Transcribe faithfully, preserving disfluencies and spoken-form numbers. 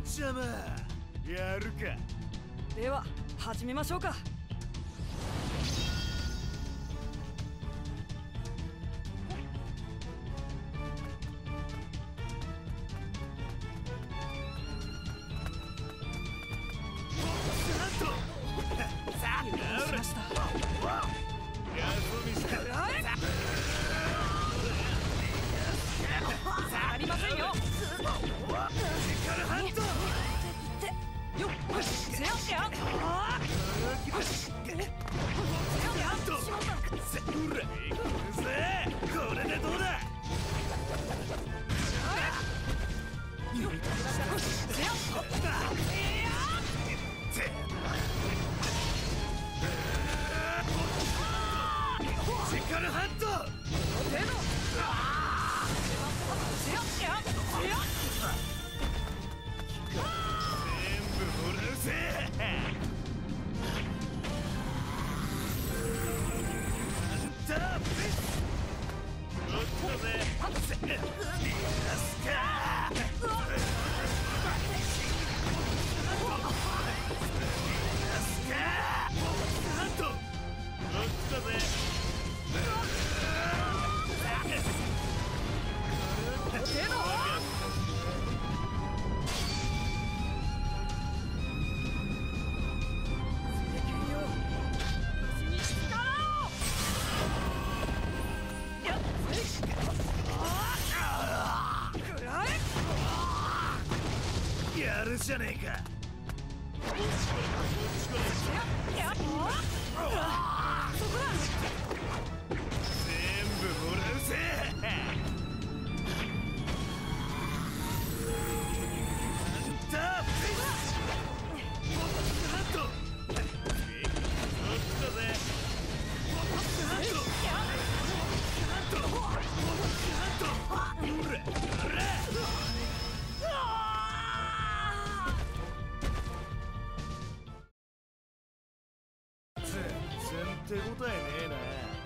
邪魔やるか。 では始めましょうか。 さあしました。 やっと見せた。 下がりませんよ。 力ハントよっせやせやあーせやハントしまったせうらいくぜ。これでどうだ。 よっせや力ハント手のせやせやせや全部もらうぜ。ハンターベス取ったぜ。逃がすか。逃がすか。ハント取ったぜ。 手のやるじゃねえか。全部もらうぜ。ハンターベスハント取ったぜ。ハントハントハントうらうら全然手応えねえな。